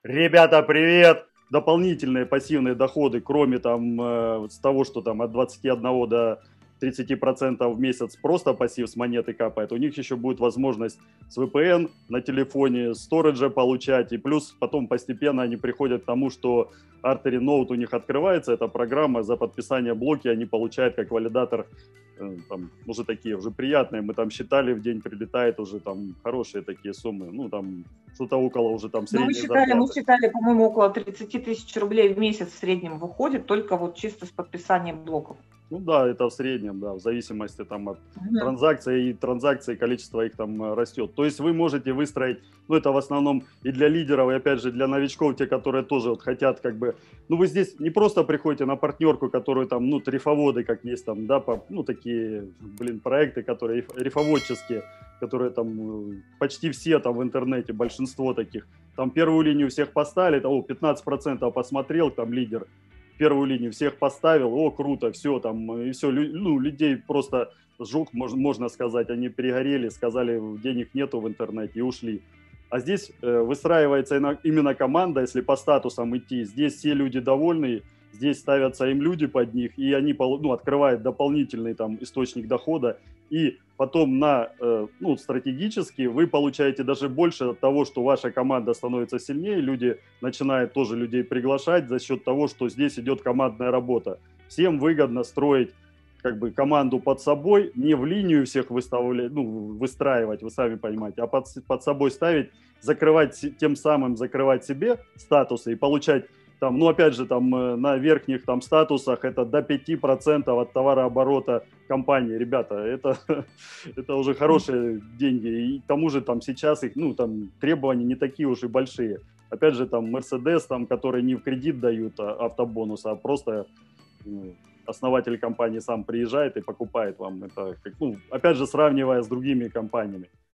Ребята, привет! Дополнительные пассивные доходы, кроме там с того, что там от 21 до 30% в месяц просто пассив с монеты капает, у них еще будет возможность с VPN на телефоне, сториджа получать, и плюс потом постепенно они приходят к тому, что Artery Note у них открывается, эта программа, за подписание блоки они получают как валидатор, там, уже такие, уже приятные, мы там считали, в день прилетает уже там хорошие такие суммы, ну там что-то около уже там Ну, средней зарплаты. мы считали, по-моему, около 30 тысяч рублей в месяц в среднем выходит, только вот чисто с подписанием блоков. Ну да, это в среднем, да, в зависимости там от транзакций, количество их там растет. То есть вы можете выстроить, ну это в основном и для лидеров, и опять же для новичков, те, которые тоже вот хотят как бы, ну вы здесь не просто приходите на партнерку, которую там, ну рифоводы, как есть там, да, ну такие, проекты, которые рифоводческие, которые там почти все там в интернете, большинство таких, там первую линию всех поставили, там, 15% посмотрел, там лидер, первую линию всех поставил, о, круто, все там, и все, ну, людей просто сжег, можно сказать, они перегорели, сказали, денег нету в интернете и ушли. А здесь выстраивается именно команда, если по статусам идти, здесь все люди довольны, здесь ставятся им люди под них, и они открывают дополнительный там источник дохода, и потом стратегически вы получаете даже больше от того, что ваша команда становится сильнее, люди начинают тоже людей приглашать за счет того, что здесь идет командная работа. Всем выгодно строить как бы команду под собой, не в линию всех выстраивать, вы сами понимаете, а под собой ставить, тем самым закрывать себе статусы и получать там, ну, опять же, там на верхних там статусах это до 5% от товарооборота компании. Ребята, это уже хорошие деньги. И к тому же там сейчас их, ну, там требования не такие уж и большие. Опять же, там Mercedes, там, которые не в кредит дают автобонус, а просто основатель компании сам приезжает и покупает вам. Это, опять же, сравнивая с другими компаниями.